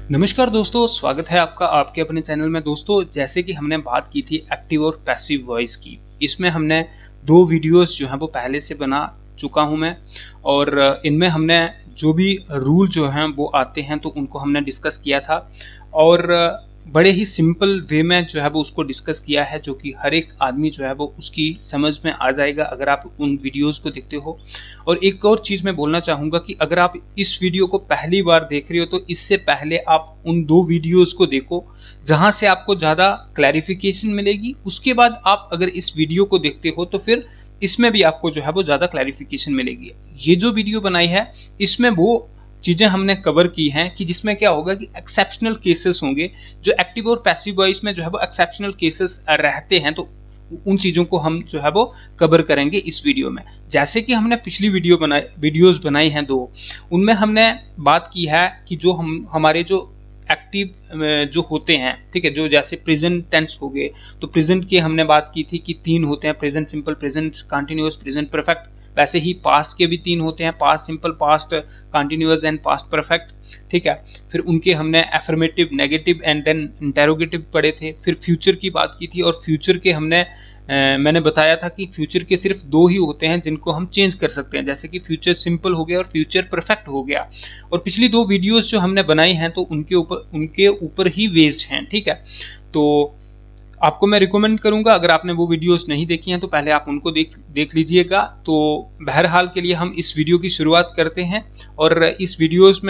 नमस्कार दोस्तों, स्वागत है आपका आपके अपने चैनल में। दोस्तों, जैसे कि हमने बात की थी एक्टिव और पैसिव वॉइस की, इसमें हमने 2 वीडियोस जो हैं वो पहले से बना चुका हूं मैं, और इनमें हमने जो भी रूल जो हैं वो आते हैं तो उनको हमने डिस्कस किया था, और बड़े ही सिंपल वे में जो है वो उसको डिस्कस किया है, जो कि हर एक आदमी जो है वो उसकी समझ में आ जाएगा अगर आप उन वीडियोस को देखते हो। और एक और चीज़ मैं बोलना चाहूँगा कि अगर आप इस वीडियो को पहली बार देख रहे हो तो इससे पहले आप उन 2 वीडियोस को देखो जहाँ से आपको ज़्यादा क्लैरिफिकेशन मिलेगी। उसके बाद आप अगर इस वीडियो को देखते हो तो फिर इसमें भी आपको जो है वो ज़्यादा क्लैरिफिकेशन मिलेगी। ये जो वीडियो बनाई है इसमें वो चीज़ें हमने कवर की हैं कि जिसमें क्या होगा कि एक्सेप्शनल केसेस होंगे, जो एक्टिव और पैसिव वॉइस में जो है वो एक्सेप्शनल केसेस रहते हैं, तो उन चीज़ों को हम जो है वो कवर करेंगे इस वीडियो में। जैसे कि हमने पिछली वीडियोस बनाई हैं 2, उनमें हमने बात की है कि जो हमारे जो एक्टिव जो होते हैं, ठीक है, जो जैसे प्रेजेंट टेंस हो गए, तो प्रेजेंट की हमने बात की थी कि 3 होते हैं, present simple, present continuous, present perfect. वैसे ही पास्ट के भी 3 होते हैं, past simple, past continuous and past perfect, ठीक है। फिर उनके हमने affirmative, negative and then interrogative पढ़े थे। फिर फ्यूचर की बात की थी, और फ्यूचर के मैंने बताया था कि फ्यूचर के सिर्फ 2 ही होते हैं जिनको हम चेंज कर सकते हैं, जैसे कि फ्यूचर सिंपल हो गया और फ्यूचर परफेक्ट हो गया। और पिछली 2 वीडियोस जो हमने बनाई हैं तो उनके ऊपर ही बेस्ड हैं, ठीक है। तो आपको मैं रिकमेंड करूंगा, अगर आपने वो वीडियोस नहीं देखी हैं तो पहले आप उनको देख लीजिएगा। तो बहरहाल के लिए हम इस वीडियो की शुरुआत करते हैं, और इस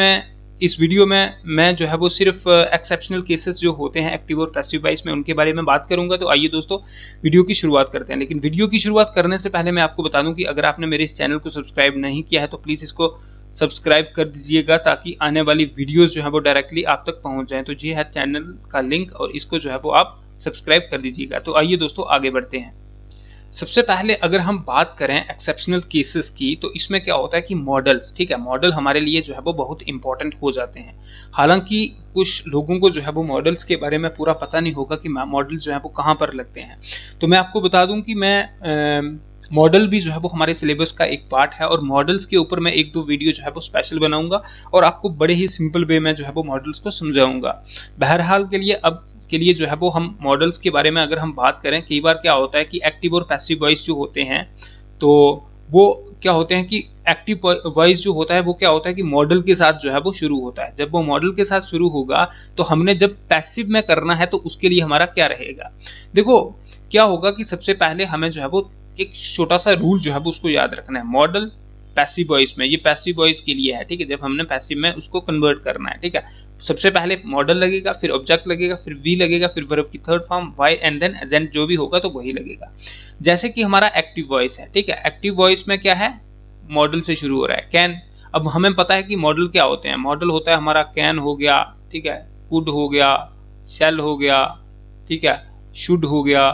वीडियो में मैं जो है वो सिर्फ एक्सेप्शनल केसेस जो होते हैं एक्टिव और पैसिव वॉइस में उनके बारे में बात करूंगा। तो आइए दोस्तों वीडियो की शुरुआत करते हैं। लेकिन वीडियो की शुरुआत करने से पहले मैं आपको बता दूं कि अगर आपने मेरे इस चैनल को सब्सक्राइब नहीं किया है तो प्लीज़ इसको सब्सक्राइब कर दीजिएगा, ताकि आने वाली वीडियोज़ जो है वो डायरेक्टली आप तक पहुँच जाएँ। तो ये है चैनल का लिंक, और इसको जो है वो आप सब्सक्राइब कर दीजिएगा। तो आइए दोस्तों आगे बढ़ते हैं। सबसे पहले अगर हम बात करें एक्सेप्शनल केसेस की, तो इसमें क्या होता है कि मॉडल्स, ठीक है, मॉडल हमारे लिए जो है वो बहुत इंपॉर्टेंट हो जाते हैं। हालांकि कुछ लोगों को जो है वो मॉडल्स के बारे में पूरा पता नहीं होगा कि मॉडल जो है वो कहाँ पर लगते हैं। तो मैं आपको बता दूं कि मॉडल भी जो है वो हमारे सिलेबस का एक पार्ट है, और मॉडल्स के ऊपर मैं 1-2 वीडियो जो है वो स्पेशल बनाऊंगा, और आपको बड़े ही सिंपल वे में जो है वो मॉडल्स को समझाऊंगा। बहरहाल के लिए जो है वो हम मॉडल्स के बारे में अगर हम बात करें, कई बार क्या होता है कि एक्टिव और पैसिव वॉइस जो होते हैं, तो वो क्या होते हैं कि एक्टिव वॉइस जो होता है वो क्या होता है कि मॉडल के साथ जो है वो शुरू होता है। जब वो मॉडल के साथ शुरू होगा तो हमने जब पैसिव में करना है तो उसके लिए हमारा क्या रहेगा। देखो क्या होगा कि सबसे पहले हमें जो है वो एक छोटा सा रूल जो है वो उसको याद रखना है। मॉडल पैसिव वॉइस में, ये पैसिव वॉइस के लिए है, ठीक है, जब हमने पैसिव में उसको कन्वर्ट करना है, ठीक है। सबसे पहले मॉडल लगेगा, फिर ऑब्जेक्ट लगेगा, फिर वी लगेगा, फिर वर्ब की third form by, and then agent जो भी होगा तो वही लगेगा। जैसे कि हमारा एक्टिव वॉइस है, ठीक है, एक्टिव वॉइस में क्या है, मॉडल से शुरू हो रहा है, कैन। अब हमें पता है कि मॉडल क्या होते हैं। मॉडल होता है हमारा कैन हो गया, ठीक है, कुड हो गया, शैल हो गया, ठीक है, शुड हो गया,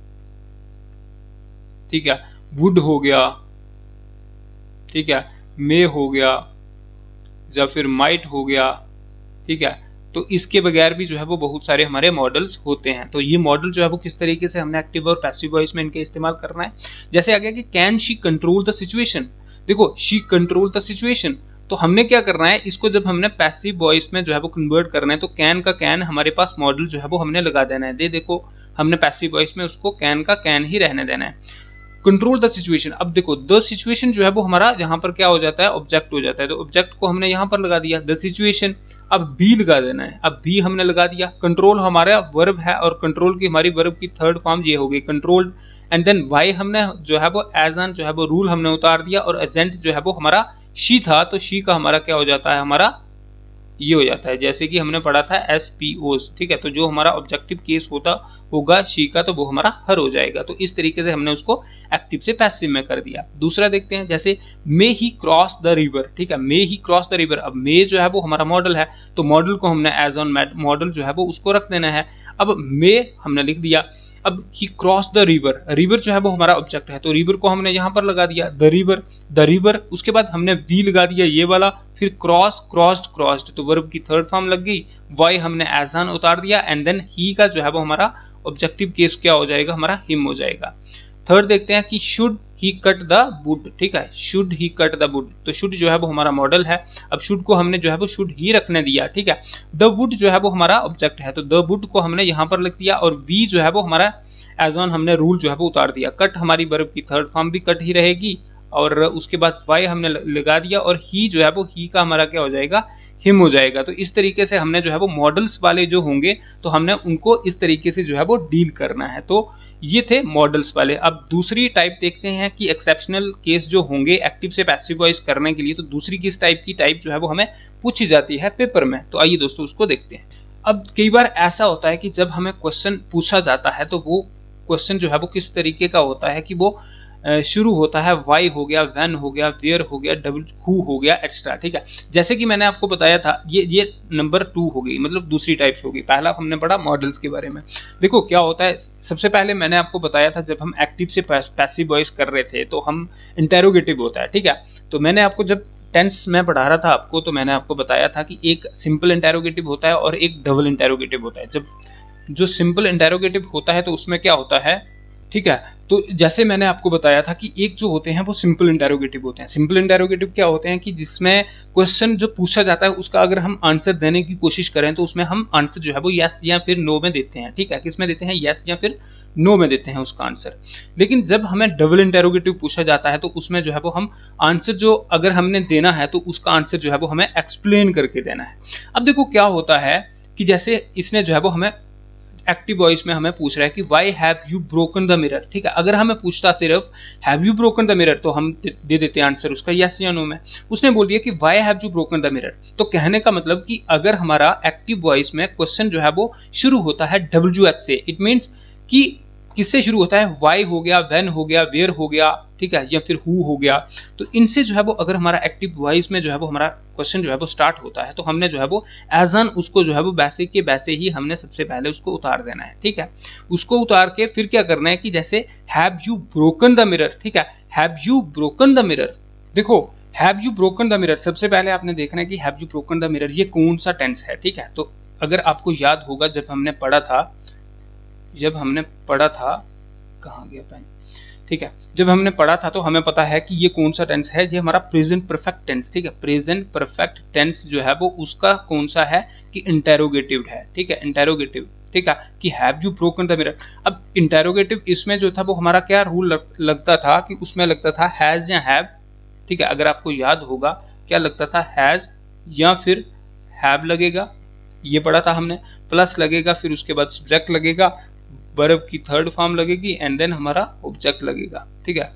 ठीक है, वुड हो गया, ठीक है, मे हो गया, या फिर माइट हो गया, ठीक है। तो इसके बगैर भी जो है वो बहुत सारे हमारे मॉडल्स होते हैं। तो ये मॉडल जो है वो किस तरीके से हमने एक्टिव और पैसिव वॉइस में इनके इस्तेमाल करना है। जैसे आ गया कि can she control the situation. देखो, शी कंट्रोल द सिचुएशन, तो हमने क्या करना है, इसको जब हमने पैसिव वॉइस में जो है वो कन्वर्ट करना है तो कैन का कैन हमारे पास मॉडल जो है वो हमने लगा देना है। देखो हमने पैसिव वॉइस में उसको कैन का कैन ही रहने देना है। कंट्रोल द सिचुएशन, अब देखो द सिचुएशन जो है वो हमारा यहाँ पर क्या हो जाता है, ऑब्जेक्ट हो जाता है। तो ऑब्जेक्ट को हमने यहाँ पर लगा दिया द सिचुएशन। अब बी लगा देना है, अब बी हमने लगा दिया। कंट्रोल हमारा वर्ब है, और कंट्रोल की हमारी वर्ब की थर्ड फॉर्म ये हो गई कंट्रोल्ड। एंड देन वाई हमने जो है वो एज एन जो है वो रूल हमने उतार दिया, और एजेंट जो है वो हमारा शी था, तो शी का हमारा क्या हो जाता है, हमारा ये हो जाता है, जैसे कि हमने पढ़ा था SPOs, ठीक है। तो जो हमारा ऑब्जेक्टिव केस होगा शी का, तो वो हमारा हर हो जाएगा। तो इस तरीके से हमने उसको एक्टिव से पैसिव में कर दिया। दूसरा देखते हैं, जैसे may he cross the river, ठीक है, may he cross the river. अब मे जो है वो हमारा मॉडल है, तो मॉडल को हमने एज ऑन मॉडल जो है वो उसको रख देना है। अब मे हमने लिख दिया। अब he cross the river, river जो है वो हमारा ऑब्जेक्ट है, तो रिवर को हमने यहाँ पर लगा दिया द रिवर। उसके बाद हमने वी लगा दिया ये वाला, फिर क्रॉस, क्रॉस्ड, क्रॉस्ड, तो वर्ब की थर्ड फॉर्म लग गई। वाई हमने एज ऑन उतार दिया, एंड देन ही का जो है वो हमारा ऑब्जेक्टिव केस क्या हो जाएगा, हमारा हिम हो जाएगा। थर्ड देखते हैं कि should he cut the wood, ठीक है, should he cut the wood, तो शुड जो है वो हमारा मॉडल है। अब शुड को हमने जो है वो शुड ही रखने दिया, ठीक है। द वुड जो है वो हमारा ऑब्जेक्ट है, तो द वुड को हमने यहाँ पर लिख दिया, और वी जो है वो हमारा एज ऑन हमने रूल जो है वो उतार दिया। कट हमारी वर्ब की थर्ड फॉर्म भी कट ही रहेगी, और उसके बाद वाई हमने लगा दिया, और ही जो है वो ही का हमारा क्या हो जाएगा, हिम हो जाएगा। तो इस तरीके से हमने जो है वो मॉडल्स वाले जो होंगे तो हमने उनको इस तरीके से जो है वो डील करना है। तो ये थे मॉडल्स वाले। अब दूसरी टाइप देखते हैं कि एक्सेप्शनल केस जो होंगे एक्टिव से पैसिव वॉइस करने के लिए, तो दूसरी किस टाइप की टाइप जो है वो हमें पूछी जाती है पेपर में। तो आइए दोस्तों उसको देखते हैं। अब कई बार ऐसा होता है कि जब हमें क्वेश्चन पूछा जाता है तो वो क्वेश्चन जो है वो किस तरीके का होता है कि वो शुरू होता है वाई हो गया, व्हेन हो गया, वेयर हो गया, डबल हु हो गया, एक्स्ट्रा, ठीक है। जैसे कि मैंने आपको बताया था, ये नंबर 2 हो गई, मतलब दूसरी टाइप से होगी। पहला हमने पढ़ा मॉडल्स के बारे में। देखो क्या होता है, सबसे पहले मैंने आपको बताया था जब हम एक्टिव से पैसिव वॉइस कर रहे थे तो हम इंटेरोगेटिव होता है, ठीक है। तो मैंने आपको जब टेंस में पढ़ा रहा था आपको, तो मैंने आपको बताया था कि एक सिंपल इंटेरोगेटिव होता है और एक डबल इंटेरोगेटिव होता है। जब जो सिंपल इंटेरोगेटिव होता है तो उसमें क्या होता है, ठीक है। तो जैसे मैंने आपको बताया था कि एक जो होते हैं वो सिंपल इंटेरोगेटिव होते हैं। सिंपल इंटेरोगेटिव क्या होते हैं कि जिसमें क्वेश्चन जो पूछा जाता है उसका अगर हम आंसर देने की कोशिश करें तो उसमें हम आंसर जो है वो यस या फिर नो में देते हैं, ठीक है। किस में देते हैं, यस या फिर नो में देते हैं उसका आंसर। लेकिन जब हमें डबल इंटेरोगेटिव पूछा जाता है तो उसमें जो है वो हम आंसर जो अगर हमने देना है तो उसका आंसर जो है वो हमें एक्सप्लेन करके देना है। अब देखो क्या होता है कि जैसे इसने जो है वो हमें एक्टिव वॉइस में हमें पूछ रहा है कि why have you broken the mirror, ठीक है। अगर हमें पूछता सिर्फ have you broken the mirror तो हम दे देते आंसर उसका यस या नो में। उसने बोल दिया कि why have you broken the mirror, तो कहने का मतलब कि अगर हमारा एक्टिव वॉइस में क्वेश्चन जो है वो शुरू होता है WH से, इट मीन्स कि किससे शुरू होता है, वाई हो गया, व्हेन हो गया, वेयर हो गया, ठीक है, या फिर हु हो गया। तो इनसे जो है वो अगर हमारा एक्टिव वॉइस में जो है वो हमारा क्वेश्चन जो है वो स्टार्ट होता है तो हमने जो है वो एज एन उसको जो है वो वैसे के वैसे ही हमने सबसे पहले उसको उतार देना है, ठीक है। उसको उतार के फिर क्या करना है कि जैसे have you broken the mirror, ठीक है, have you broken the mirror. देखो have you broken the mirror, सबसे पहले आपने देखना है कि have you broken the mirror ये कौन सा टेंस है, ठीक है। तो अगर आपको याद होगा जब हमने पढ़ा था कहाँ गया पेन, ठीक है, जब हमने पढ़ा था तो हमें पता है कि ये कौन सा टेंस है, ये हमारा प्रेजेंट परफेक्ट टेंस, ठीक है। प्रेजेंट परफेक्ट टेंस जो है वो उसका कौन सा है कि इंटेरोगेटिव है, ठीक है, इंटेरोगेटिव, ठीक है, कि have you broken the mirror. अब इंटेरोगेटिव इसमें जो था वो हमारा क्या रूल लगता था कि उसमें लगता था हैज या हैव, ठीक है। अगर आपको याद होगा क्या लगता था, हैज या फिर हैव लगेगा, ये पढ़ा था हमने, प्लस लगेगा, फिर उसके बाद सब्जेक्ट लगेगा, वर्ब की थर्ड फॉर्म लगेगी एंड देन हमारा ऑब्जेक्ट लगेगा, ठीक है,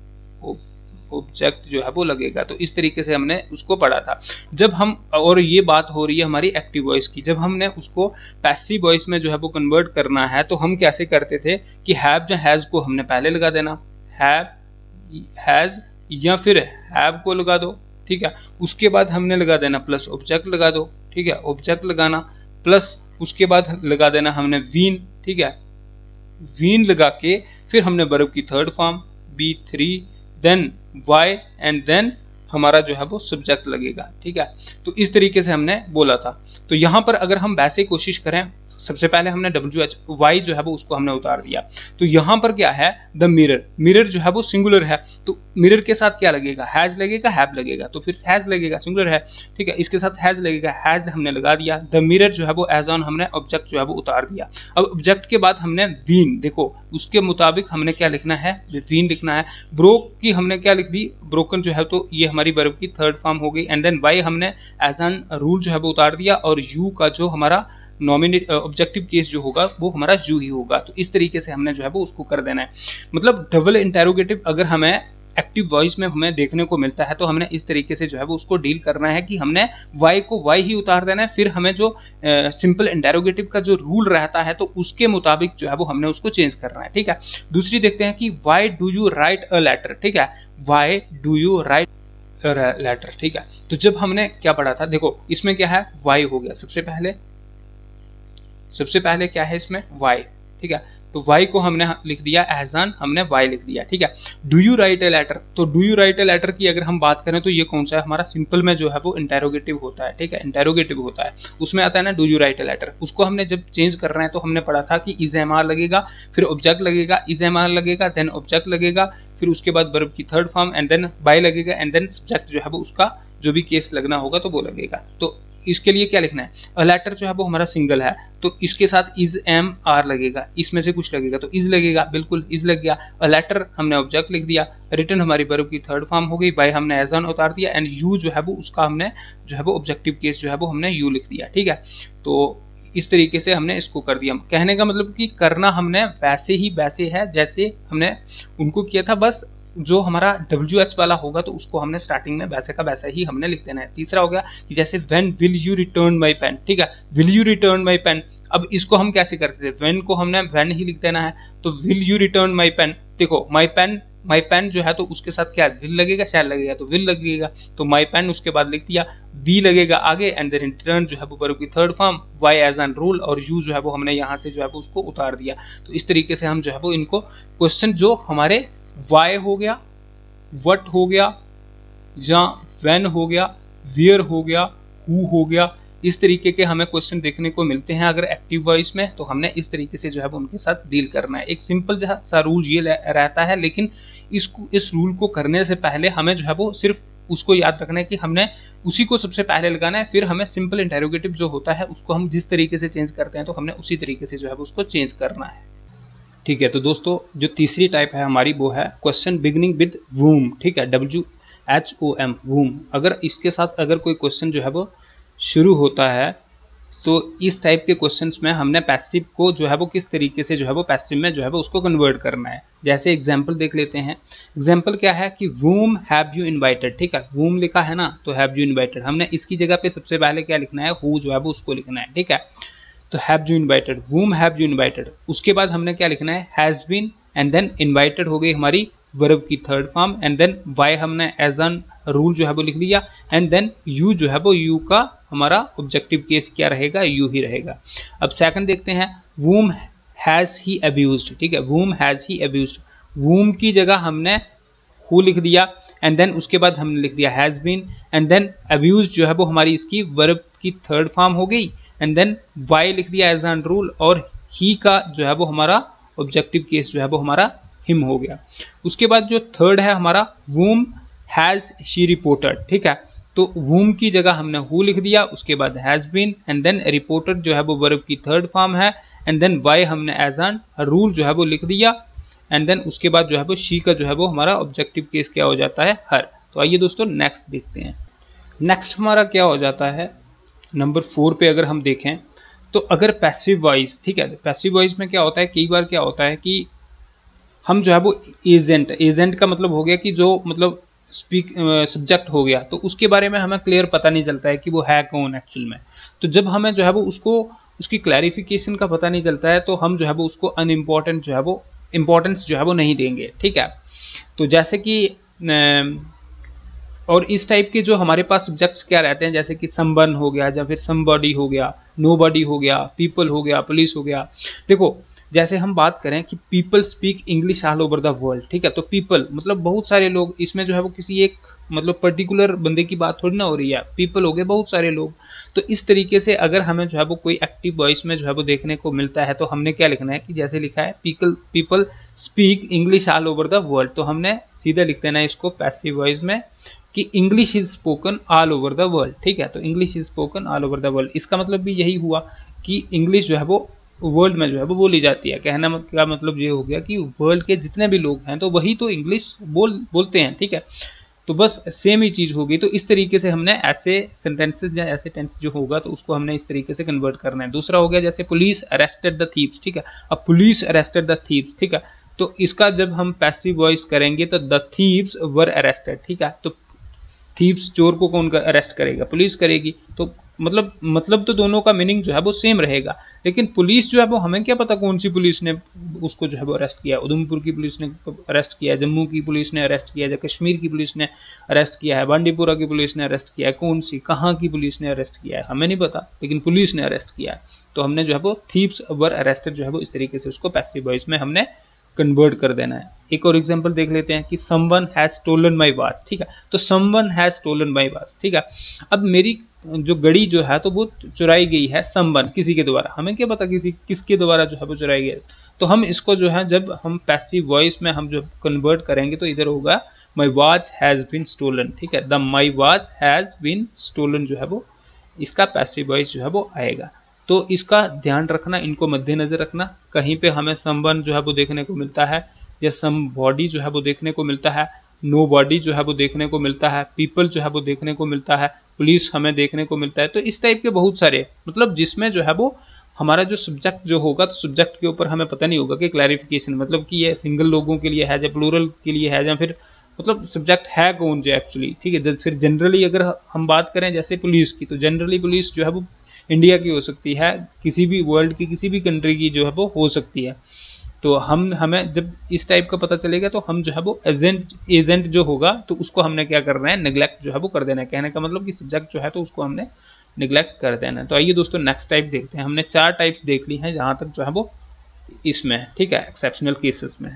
ऑब्जेक्ट जो है वो लगेगा। तो इस तरीके से हमने उसको पढ़ा था जब हम, और ये बात हो रही है हमारी एक्टिव वॉइस की, जब हमने उसको पैसिव वॉइस में जो है वो कन्वर्ट करना है तो हम कैसे करते थे कि हैव या हैज को हमने पहले लगा देना, हैव, हैज या फिर हैव को लगा दो, ठीक है। उसके बाद हमने लगा देना प्लस ऑब्जेक्ट लगा दो, ठीक है, ऑब्जेक्ट लगाना प्लस उसके बाद लगा देना हमने वीन, ठीक है, वीन लगा के फिर हमने वर्ब की third form B3 then by and then हमारा जो है वो सब्जेक्ट लगेगा, ठीक है। तो इस तरीके से हमने बोला था। तो यहाँ पर अगर हम वैसे कोशिश करें, सबसे पहले हमने WH वाई जो है वो उसको हमने उतार दिया। तो यहाँ पर क्या है, द मिरर, मिरर जो है वो सिंगुलर है तो मिरर के साथ क्या लगेगा, हैज लगेगा, हैव लगेगा, तो फिर हैज लगेगा, सिंगुलर है, ठीक है, इसके साथ हैज लगेगा, हैज हमने लगा दिया। द मिरर जो है वो एज ऑन हमने ऑब्जेक्ट जो है वो उतार दिया। अब ऑब्जेक्ट के बाद हमने वीन, देखो उसके मुताबिक हमने क्या लिखना है, वीन लिखना है। ब्रोक की हमने क्या लिख दी, ब्रोकन जो है तो ये हमारी वर्ब की थर्ड फॉर्म हो गई एंड देन वाई हमने एज ऑन रूल जो है वो उतार दिया, और यू का जो हमारा नॉमिनेट ऑब्जेक्टिव केस जो होगा वो हमारा जू ही होगा। तो इस तरीके से हमने जो है वो उसको कर देना है। मतलब डबल इंटेरोगेटिव अगर हमें एक्टिव वॉइस में हमें देखने को मिलता है तो हमने इस तरीके से जो है वो उसको डील करना है कि हमने वाई को वाई ही उतार देना है, फिर हमें जो सिंपल इंटेरोगेटिव का जो रूल रहता है तो उसके मुताबिक जो है वो हमने उसको चेंज करना है, ठीक है। दूसरी देखते हैं कि why do you write a letter, ठीक है, why do you write letter, ठीक है। तो जब हमने क्या पढ़ा था, देखो इसमें क्या है, वाई हो गया सबसे पहले क्या है इसमें, वाई, ठीक है। तो वाई को हमने लिख दिया एज एन, हमने वाई लिख दिया, ठीक है। Do you write a letter, तो do you write a letter की अगर हम बात करें तो ये कौन सा है, हमारा सिंपल में जो है वो इंटेरोगेटिव होता है, ठीक है, इंटेरोगेटिव होता है, उसमें आता है ना do you write a letter. उसको हमने जब चेंज कर रहे हैं तो हमने पढ़ा था कि इज एम आर लगेगा, फिर ऑब्जेक्ट लगेगा, इज एम आर लगेगा, देन ऑब्जेक्ट लगेगा, फिर उसके बाद वर्ब की third form and then by लगेगा, एंड देन सब्जेक्ट जो है वो उसका जो भी केस लगना होगा तो वो लगेगा। तो इसके लिए क्या लिखना है, अ लेटर जो है वो हमारा सिंगल है तो इसके साथ इज एम आर लगेगा, इसमें से कुछ लगेगा तो इज लगेगा, बिल्कुल इज लग गया। अ लेटर हमने ऑब्जेक्ट लिख दिया, रिटर्न हमारी वर्ब की थर्ड फॉर्म हो गई, बाय हमने एज ऑन उतार दिया, एंड यू जो है वो उसका हमने जो है वो ऑब्जेक्टिव केस जो है वो हमने यू लिख दिया, ठीक है। तो इस तरीके से हमने इसको कर दिया। कहने का मतलब कि करना हमने वैसे है जैसे हमने उनको किया था, बस जो हमारा WH वाला होगा तो उसको हमने स्टार्टिंग में वैसे का वैसा ही हमने लिख देना है। तीसरा हो गया कि जैसे when will you return my pen, ठीक है, will you return my pen. अब इसको हम कैसे करते थे, व्हेन को हमने व्हेन ही लिख देना है, तो will you return my pen, देखो माई पेन जो है तो उसके साथ क्या विल लगेगा, शैल लगेगा, तो विल लगेगा, तो माई पेन उसके बाद लिख दिया, बी लगेगा आगे, एंड देन रिटर्न जो है वो वर्ब की third form, by as an rule, और यू जो है वो हमने यहाँ से जो है वो उसको उतार दिया। तो इस तरीके से हम जो है वो इनको क्वेश्चन जो हमारे वाई हो गया, व्हाट हो गया, या व्हेन हो गया, वेयर हो गया, हु हो गया, इस तरीके के हमें क्वेश्चन देखने को मिलते हैं अगर एक्टिव वॉइस में, तो हमने इस तरीके से जो है वो उनके साथ डील करना है। एक सिंपल सा रूल ये रहता है, लेकिन इस रूल को करने से पहले हमें जो है वो सिर्फ उसको याद रखना है कि हमने उसी को सबसे पहले लगाना है, फिर हमें सिंपल इंटेरोगेटिव जो होता है उसको हम जिस तरीके से चेंज करते हैं तो हमने उसी तरीके से जो है वो उसको चेंज करना है, ठीक है। तो दोस्तों जो तीसरी टाइप है हमारी वो है क्वेश्चन बिगनिंग विद वूम, ठीक है, WHOM, वूम। अगर इसके साथ अगर कोई क्वेश्चन जो है वो शुरू होता है तो इस टाइप के क्वेश्चंस में हमने पैसिव को जो है वो किस तरीके से जो है वो पैसिव में जो है वो उसको कन्वर्ट करना है। जैसे एग्जांपल देख लेते हैं। एग्जांपल क्या है कि वूम हैव यू इनवाइटेड, ठीक है, वूम लिखा है ना तो हैव यू इनवाइटेड, हमने इसकी जगह पे सबसे पहले क्या लिखना है, हु जो है वो उसको लिखना है, ठीक है। तो have you invited, whom have you invited, उसके बाद हमने क्या लिखना है, has been, and then invited हो गई हमारी वर्ब की third form, and then by हमने एज एन रूल जो है वो लिख लिया, एंड देन यू जो है वो यू का हमारा ऑब्जेक्टिव केस क्या रहेगा, यू ही रहेगा। अब सेकंड देखते हैं, वूम हैज ही अब्यूज्ड, ठीक है, वूम हैज ही अब्यूज्ड, वूम की जगह हमने हु लिख दिया, एंड देन उसके बाद हमने लिख दिया has been, and then abused जो है वो हमारी इसकी वर्ब की थर्ड फॉर्म हो गई, एंड देन वाई लिख दिया एज एन रूल, और ही का जो है वो हमारा ऑब्जेक्टिव केस जो है वो हमारा हिम हो गया। उसके बाद जो थर्ड है हमारा, वूम हैज शी रिपोर्टेड, ठीक है, तो वूम की जगह हमने हु लिख दिया, उसके बाद has been, and then reported जो है वो वर्ब की थर्ड फॉर्म है, एंड देन वाई हमने एज एन रूल जो है वो लिख दिया, एंड देन उसके बाद जो है वो शी का जो है वो हमारा ऑब्जेक्टिव केस क्या हो जाता है, हर। तो आइए दोस्तों नेक्स्ट देखते हैं। नेक्स्ट हमारा क्या हो जाता है, नंबर 4 पे अगर हम देखें तो अगर पैसिव वॉइस, ठीक है, पैसिव वॉइस में क्या होता है, कई बार क्या होता है कि हम जो है वो एजेंट का मतलब हो गया कि जो मतलब सब्जेक्ट हो गया, तो उसके बारे में हमें क्लियर पता नहीं चलता है कि वो है कौन एक्चुअल में। तो जब हमें जो है वो उसकी क्लैरिफिकेशन का पता नहीं चलता है तो हम जो है वो उसको अनइम्पॉर्टेंट जो है वो इम्पोर्टेंस जो है वो नहीं देंगे, ठीक है। तो जैसे कि और इस टाइप के जो हमारे पास सब्जेक्ट्स क्या रहते हैं, जैसे कि समवन हो गया, या फिर समबॉडी हो गया, नोबॉडी हो गया, पीपल हो गया, पुलिस हो गया। देखो जैसे हम बात करें कि people speak English all over the world, ठीक है, तो पीपल मतलब बहुत सारे लोग, इसमें जो है वो किसी एक मतलब पर्टिकुलर बंदे की बात थोड़ी ना हो रही है, पीपल हो गए बहुत सारे लोग। तो इस तरीके से अगर हमें जो है वो कोई एक्टिव वॉइस में जो है वो देखने को मिलता है तो हमने क्या लिखना है कि जैसे लिखा है people speak English all over the world, तो हमने सीधा लिख देना है इसको पैसिव वॉइस में कि English is spoken all over the world, ठीक है, तो English is spoken all over the world. इसका मतलब भी यही हुआ कि इंग्लिश जो है वो वर्ल्ड में जो है वो बोली जाती है। कहना का मतलब ये हो गया कि वर्ल्ड के जितने भी लोग हैं तो वही तो इंग्लिश बोलते हैं, ठीक है, तो बस सेम ही चीज़ होगी। तो इस तरीके से हमने ऐसे सेंटेंसेस या ऐसे टेंस जो होगा तो उसको हमने इस तरीके से कन्वर्ट करना है। दूसरा हो गया जैसे पुलिस अरेस्टेड द थीव्स, ठीक है, अब पुलिस अरेस्टेड द थीव्स, ठीक है, तो इसका जब हम पैसिव वॉइस करेंगे तो द थीव्स वर अरेस्टेड, ठीक है, तो थीव्स चोर को कौन अरेस्ट करेगा, पुलिस करेगी। तो मतलब तो दोनों का मीनिंग जो है वो सेम रहेगा, लेकिन पुलिस जो है वो हमें क्या पता कौन सी पुलिस ने उसको जो है वो अरेस्ट किया। उधमपुर की पुलिस ने अरेस्ट किया, जम्मू की पुलिस ने अरेस्ट किया, या कश्मीर की पुलिस ने अरेस्ट किया है, बांडीपुरा की पुलिस ने अरेस्ट किया है, कौन सी कहाँ की पुलिस ने अरेस्ट किया है हमें नहीं पता, लेकिन पुलिस ने अरेस्ट किया है। तो हमने जो है वो थीव्स वर अरेस्टेड जो है वो इस तरीके से उसको पैसिव वॉइस में हमने कन्वर्ट कर देना है। एक और एग्जांपल देख लेते हैं कि someone has stolen my watch, ठीक है। तो someone has stolen my watch, ठीक है। अब मेरी जो घड़ी जो है तो वो चुराई गई है समवन, किसी के द्वारा, हमें क्या पता किसके द्वारा जो है वो चुराई गई। तो हम इसको जो है जब हम पैसिव वॉइस में हम जो कन्वर्ट करेंगे तो इधर होगा my watch has been stolen, ठीक है। The my watch has been stolen जो है वो इसका पैसिव वॉइस जो है वो आएगा। तो इसका ध्यान रखना, इनको मद्देनजर रखना। कहीं पे हमें समवन जो है वो देखने को मिलता है, या सम बॉडी जो है वो देखने को मिलता है, नो बॉडी जो है वो देखने को मिलता है, पीपल जो है वो देखने को मिलता है, पुलिस हमें देखने को मिलता है। तो इस टाइप के बहुत सारे मतलब जिसमें जो है वो हमारा जो सब्जेक्ट जो होगा, तो सब्जेक्ट के ऊपर हमें पता नहीं होगा कि क्लैरिफिकेशन मतलब कि ये सिंगल लोगों के लिए है या प्लूरल के लिए है, या फिर मतलब सब्जेक्ट है कौन जो एक्चुअली, ठीक है। फिर जनरली अगर हम बात करें जैसे पुलिस की, तो जनरली पुलिस जो है वो इंडिया की हो सकती है, किसी भी वर्ल्ड की किसी भी कंट्री की जो है वो हो सकती है। तो हमें जब इस टाइप का पता चलेगा तो हम जो है वो एजेंट जो होगा तो उसको हमने क्या करना है, नेग्लेक्ट जो है वो कर देना है। कहने का मतलब कि सब्जेक्ट जो है तो उसको हमने नेग्लेक्ट कर देना है। तो आइए दोस्तों नेक्स्ट टाइप देखते हैं। हमने 4 टाइप्स देख ली हैं जहाँ तक जो है वो इसमें, ठीक है, एक्सेप्शनल केसेस में।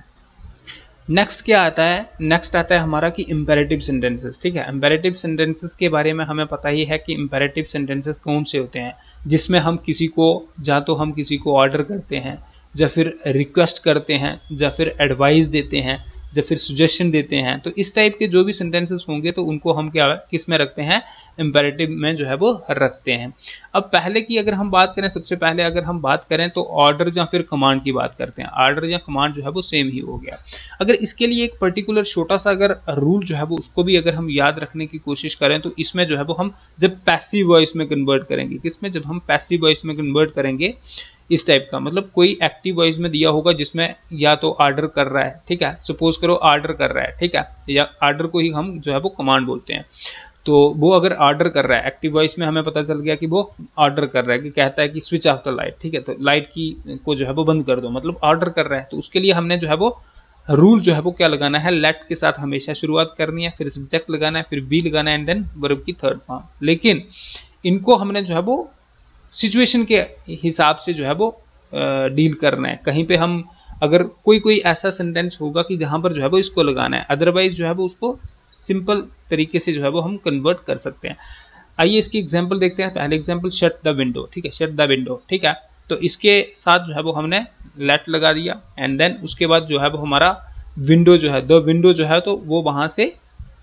नेक्स्ट क्या आता है, नेक्स्ट आता है हमारा कि इम्पेरेटिव सेंटेंसेस, ठीक है। इम्पेरेटिव सेंटेंसेस के बारे में हमें पता ही है कि इम्पेरेटिव सेंटेंसेस कौन से होते हैं, जिसमें हम किसी को या तो हम किसी को ऑर्डर करते हैं, या फिर रिक्वेस्ट करते हैं, या फिर एडवाइस देते हैं, या फिर सजेशन देते हैं। तो इस टाइप के जो भी सेंटेंसेस होंगे तो उनको हम क्या किस में रखते हैं, इम्पेरेटिव में जो है वो रखते हैं। अब पहले की अगर हम बात करें, सबसे पहले अगर हम बात करें तो ऑर्डर या फिर कमांड की बात करते हैं। ऑर्डर या कमांड जो है वो सेम ही हो गया। अगर इसके लिए एक पर्टिकुलर छोटा सा अगर रूल जो है वो उसको भी अगर हम याद रखने की कोशिश करें तो इसमें जो है वो हम जब पैसिव वॉइस में कन्वर्ट करेंगे, किसमें, जब हम पैसिव वॉइस में कन्वर्ट करेंगे इस टाइप का, मतलब कोई एक्टिव वॉइस में दिया होगा जिसमें या तो ऑर्डर कर रहा है, ठीक है, सपोज करो ऑर्डर कर रहा है, ठीक है, या ऑर्डर को ही हम जो है वो कमांड बोलते हैं। तो वो अगर ऑर्डर कर रहा है एक्टिव वॉइस में, हमें पता चल गया कि वो ऑर्डर कर रहा है, कि कहता है कि स्विच ऑफ द लाइट, ठीक है, तो लाइट की को जो है वो बंद कर दो, मतलब ऑर्डर कर रहा है। तो उसके लिए हमने जो है वो रूल जो है वो क्या लगाना है, लेट के साथ हमेशा शुरुआत करनी है, फिर सब्जेक्ट लगाना है, फिर बी लगाना है, एंड देन वर्ब की थर्ड फॉर्म। लेकिन इनको हमने जो है वो सिचुएशन के हिसाब से जो है वो डील करना है। कहीं पे हम अगर कोई ऐसा सेंटेंस होगा कि जहां पर जो है वो इसको लगाना है, अदरवाइज जो है वो उसको सिंपल तरीके से जो है वो हम कन्वर्ट कर सकते हैं। आइए इसकी एग्जांपल देखते हैं। पहले एग्जांपल शट द विंडो, ठीक है, शट द विंडो, ठीक है। तो इसके साथ जो है वो हमने लेट लगा दिया, एंड देन उसके बाद जो है वो हमारा विंडो जो है, द विंडो जो है तो वो वहां से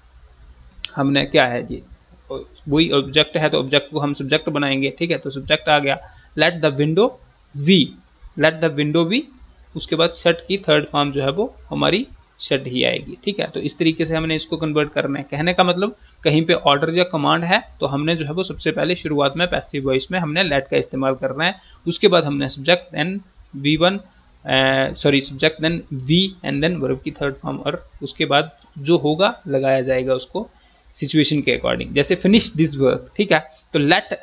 हमने क्या है जी, वही ऑब्जेक्ट है तो ऑब्जेक्ट को हम सब्जेक्ट बनाएंगे, ठीक है। तो सब्जेक्ट आ गया let the window we, let the window we, उसके बाद शट की थर्ड फॉर्म जो है वो हमारी शट ही आएगी, ठीक है। तो इस तरीके से हमने इसको कन्वर्ट करना है। कहने का मतलब कहीं पे ऑर्डर या कमांड है तो हमने जो है वो सबसे पहले शुरुआत में पैसिव वॉइस में हमने लेट का इस्तेमाल करना है। उसके बाद हमने subject then V1 subject then V and then verb की थर्ड फॉर्म, और उसके बाद जो होगा लगाया जाएगा उसको सिचुएशन के अकॉर्डिंग। जैसे फिनिश दिस वर्क, ठीक है, तो let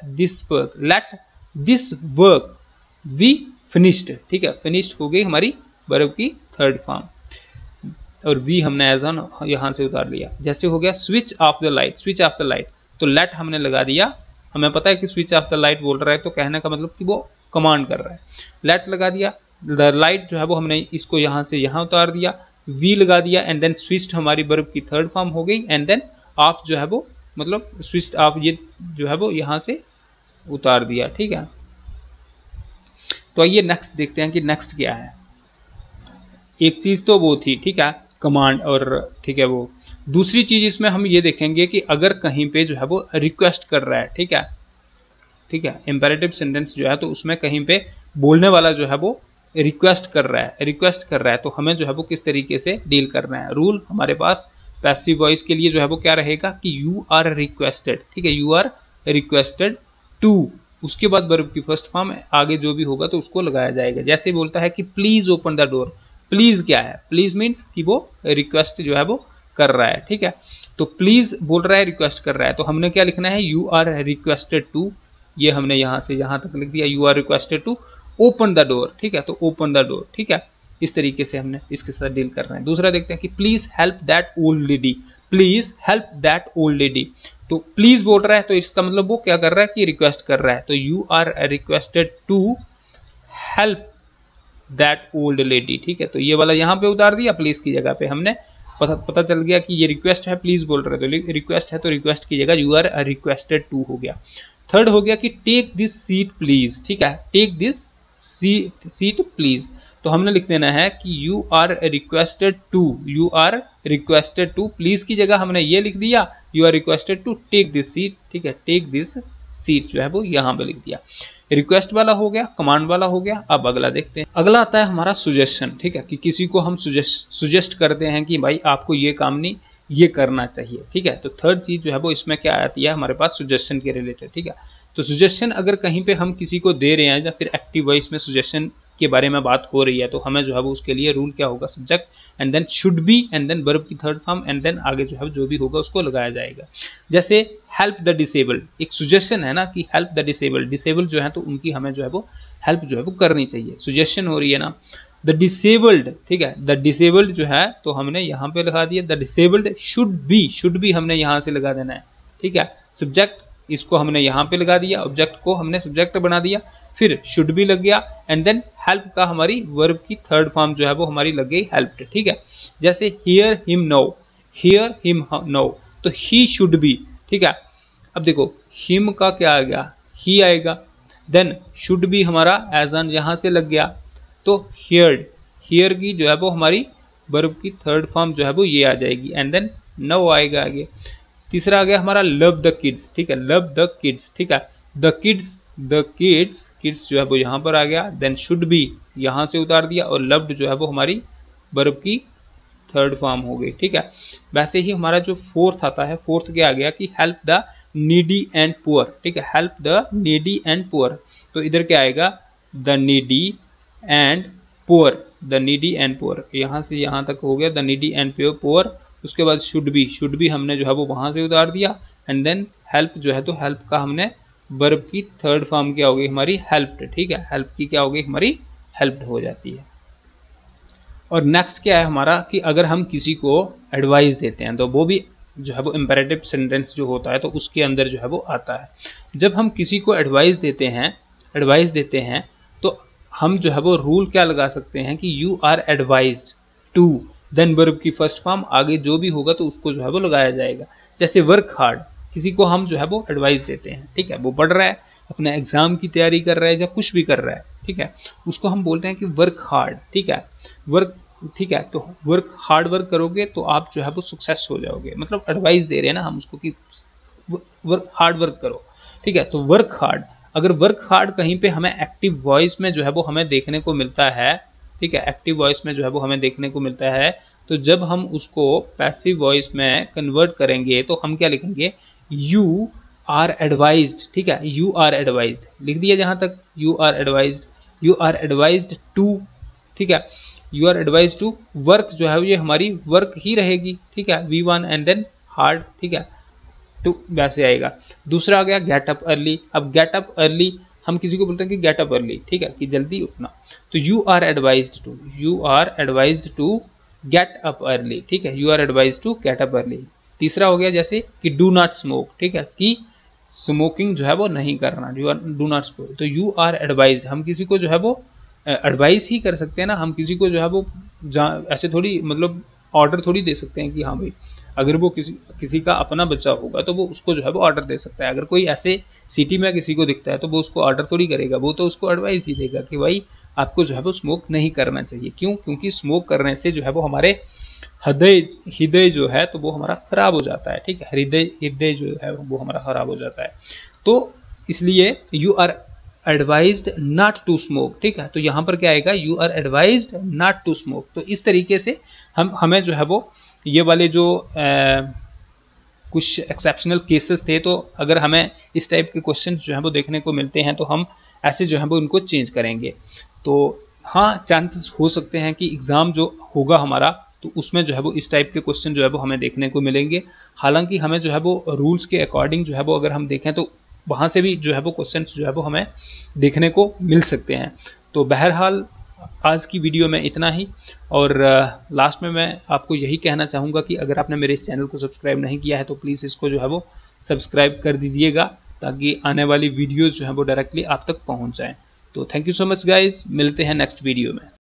this work we finished, ठीक है, फिनिश्ड हो गई हमारी वर्ब की थर्ड फॉर्म, और वी हमने एज ऑन यहाँ से उतार लिया। जैसे हो गया switch off the light, switch off the light, तो लेट हमने लगा दिया, हमें पता है कि स्विच ऑफ द लाइट बोल रहा है, तो कहने का मतलब कि वो कमांड कर रहा है। लेट लगा दिया, द लाइट जो है वो हमने इसको यहाँ से यहाँ उतार दिया, वी लगा दिया, एंड देन स्विच्ड हमारी वर्ब की थर्ड फॉर्म हो गई, एंड देन ऑफ जो है वो मतलब स्विच ऑफ ये जो है वो यहाँ से उतार दिया, ठीक है। तो आइए नेक्स्ट देखते हैं कि नेक्स्ट क्या है। एक चीज तो वो थी, ठीक है, कमांड, और ठीक है वो दूसरी चीज इसमें हम ये देखेंगे कि अगर कहीं पे जो है वो रिक्वेस्ट कर रहा है, ठीक है, ठीक है, इंपेरेटिव सेंटेंस जो है तो उसमें कहीं पे बोलने वाला जो है वो रिक्वेस्ट कर रहा है, तो हमें जो है वो किस तरीके से डील करना है। रूल हमारे पास पैसिव वॉइस के लिए जो है वो क्या रहेगा कि यू आर रिक्वेस्टेड, ठीक है, यू आर रिक्वेस्टेड टू, उसके बाद वर्ब की फर्स्ट फॉर्म आगे जो भी होगा तो उसको लगाया जाएगा। जैसे बोलता है कि please open the door, please क्या है, प्लीज मीन्स कि वो रिक्वेस्ट जो है वो कर रहा है, ठीक है। तो प्लीज बोल रहा है, रिक्वेस्ट कर रहा है, तो हमने क्या लिखना है, यू आर रिक्वेस्टेड टू ये हमने यहाँ से यहाँ तक लिख दिया, you are requested to open the door, ठीक है, तो ओपन द डोर, ठीक है। इस तरीके से हमने इसके साथ डील कर रहे हैं। दूसरा देखते हैं कि please help that old lady, please help that old lady. तो प्लीज बोल रहा है तो इसका मतलब वो क्या कर रहा है कि रिक्वेस्ट कर रहा है, तो you are requested to help that old lady, ठीक है। तो ये वाला यहाँ पे उतार दिया, प्लीज की जगह पे हमने पता चल गया कि ये रिक्वेस्ट है, प्लीज बोल रहे हैं तो रिक्वेस्ट है, तो रिक्वेस्ट की जगह यू आर रिक्वेस्टेड टू हो गया। थर्ड हो गया कि टेक दिस सीट प्लीज, ठीक है, टेक दिस सीट प्लीज। तो हमने लिख देना है कि you are requested to, you are requested to, please की जगह हमने ये लिख दिया, you are requested to take this seat, ठीक है, टेक दिस सीट जो है वो यहाँ पे लिख दिया। रिक्वेस्ट वाला हो गया, कमांड वाला हो गया। अब अगला देखते हैं। अगला आता है हमारा सुजेशन, ठीक है, कि किसी को हम सुजेस्ट करते हैं कि भाई आपको ये काम नहीं, ये करना चाहिए, ठीक है। तो थर्ड चीज जो है वो इसमें क्या आती है हमारे पास, सुजेशन के रिलेटेड, ठीक है। तो सुजेशन अगर कहीं पे हम किसी को दे रहे हैं या फिर एक्टिव वॉइस में सुजेशन के बारे में बात हो रही है, तो हमें जो है वो उसके लिए रूल क्या होगा, subject and then should be and then verb की थर्ड फॉर्म एंड देन आगे जो है जो भी होगा उसको लगाया जाएगा। जैसे हेल्प द डिसेबल्ड, एक सुजेशन है ना कि हेल्प द डिसेबल्ड, डिसेबल्ड जो है तो उनकी हमें जो है वो हेल्प जो है वो करनी चाहिए, सुजेशन हो रही है ना। द डिसेबल्ड, ठीक है, द डिसेबल्ड जो है तो हमने यहाँ पे लगा दिया, द डिसेबल्ड शुड बी हमने यहाँ से लगा देना है, ठीक है। सब्जेक्ट इसको हमने यहाँ पे लगा दिया, ऑब्जेक्ट को हमने सब्जेक्ट बना दिया, फिर शुड भी लग गया एंड देन हेल्प का हमारी वर्ब की थर्ड फॉर्म जो है वो हमारी लग गई हेल्प्ड, ठीक है। जैसे hear him no, hear him no, तो ही शुड बी, ठीक है। अब देखो हिम का क्या आ गया, ही आएगा, देन शुड बी हमारा एज एन यहाँ से लग गया, तो हियर्ड, हियर की जो है वो हमारी वर्ब की थर्ड फॉर्म जो है वो ये आ जाएगी एंड देन नो आएगा आगे। तीसरा आ गया हमारा लव द किड्स, ठीक है, लव द किड्स, ठीक है, द किड्स जो है वो यहाँ पर आ गया, देन शुड बी यहाँ से उतार दिया और लव्ड जो है वो हमारी वर्ब की थर्ड फॉर्म हो गई, ठीक है। वैसे ही हमारा जो फोर्थ आता है, फोर्थ क्या आ गया कि help the needy and poor, ठीक है, help the needy and poor, तो इधर क्या आएगा, the needy and poor, the needy and poor, यहाँ से यहाँ तक हो गया द नीडी एंड पुअर। उसके बाद शुड बी हमने जो है वो वहाँ से उतार दिया एंड देन हेल्प जो है तो हेल्प का हमने वर्ब की थर्ड फॉर्म क्या हो गई हमारी हेल्प्ड, ठीक है, हेल्प की क्या हो गई हमारी हेल्प्ड हो जाती है। और नेक्स्ट क्या है हमारा कि अगर हम किसी को एडवाइस देते हैं तो वो भी जो है वो इम्पेरेटिव सेंटेंस जो होता है तो उसके अंदर जो है वो आता है। जब हम किसी को एडवाइस देते हैं तो हम जो है वो रूल क्या लगा सकते हैं कि you are advised to, then verb की फर्स्ट फॉर्म, आगे जो भी होगा तो उसको जो है वो लगाया जाएगा। जैसे वर्क हार्ड, किसी को हम जो है वो एडवाइस देते हैं, ठीक है, वो पढ़ रहा है, अपने एग्जाम की तैयारी कर रहा है या कुछ भी कर रहा है, ठीक है, उसको हम बोलते हैं कि वर्क हार्ड, ठीक है, वर्क, ठीक है, तो हार्ड वर्क करोगे तो आप जो है वो सक्सेस हो जाओगे, मतलब एडवाइस दे रहे हैं ना हम उसको कि हार्ड वर्क करो, ठीक है। तो वर्क हार्ड, अगर वर्क हार्ड कहीं पे हमें एक्टिव वॉइस में जो है वो हमें देखने को मिलता है, ठीक है, एक्टिव वॉइस में जो है वो हमें देखने को मिलता है, तो जब हम उसको पैसिव वॉइस में कन्वर्ट करेंगे तो हम क्या लिखेंगे, यू आर एडवाइज्ड, ठीक है, यू आर एडवाइज्ड लिख दिया जहां तक, यू आर एडवाइज्ड टू, ठीक है, you are advised to work जो है ये हमारी वर्क ही रहेगी, ठीक है, V1 एंड देन हार्ड, ठीक है, तो वैसे आएगा। दूसरा आ गया गेट अप अर्ली। अब गेट अप अर्ली हम किसी को बोलते हैं कि गेट अप अर्ली, ठीक है, कि जल्दी उठना, तो you are advised to get up early, ठीक है, you are advised to get up early. तीसरा हो गया जैसे कि डू नॉट स्मोक, ठीक है, कि स्मोकिंग जो है वो नहीं करना, डू नॉट स्मोक, तो यू आर एडवाइज्ड, हम किसी को जो है वो एडवाइस ही कर सकते हैं ना, हम किसी को जो है वो ऐसे थोड़ी मतलब ऑर्डर थोड़ी दे सकते हैं कि हाँ भाई, अगर वो किसी का अपना बच्चा होगा तो वो उसको जो है वो ऑर्डर दे सकता है। अगर कोई ऐसे सिटी में किसी को दिखता है तो वो उसको ऑर्डर थोड़ी करेगा, वो तो उसको एडवाइस ही देगा कि भाई आपको जो है वो स्मोक नहीं करना चाहिए। क्यों? क्योंकि स्मोक करने से जो है वो हमारे हृदय जो है तो वो हमारा खराब हो जाता है, ठीक है, हृदय जो है वो हमारा खराब हो जाता है, तो इसलिए you are advised not to smoke, ठीक है, तो यहाँ पर क्या आएगा, you are advised not to smoke. तो इस तरीके से हमें जो है वो ये वाले जो कुछ एक्सेप्शनल केसेस थे, तो अगर हमें इस टाइप के क्वेश्चन जो है वो देखने को मिलते हैं तो हम ऐसे जो है वो उनको चेंज करेंगे। तो हाँ, चांसेस हो सकते हैं कि एग्ज़ाम जो होगा हमारा तो उसमें जो है वो इस टाइप के क्वेश्चन जो है वो हमें देखने को मिलेंगे। हालांकि हमें जो है वो रूल्स के अकॉर्डिंग जो है वो अगर हम देखें तो वहाँ से भी जो है वो क्वेश्चन जो है वो हमें देखने को मिल सकते हैं। तो बहरहाल आज की वीडियो में इतना ही, और लास्ट में मैं आपको यही कहना चाहूँगा कि अगर आपने मेरे इस चैनल को सब्सक्राइब नहीं किया है तो प्लीज़ इसको जो है वो सब्सक्राइब कर दीजिएगा, ताकि आने वाली वीडियोज़ जो है वो डायरेक्टली आप तक पहुँच जाएँ। तो thank you so much guys, मिलते हैं नेक्स्ट वीडियो में।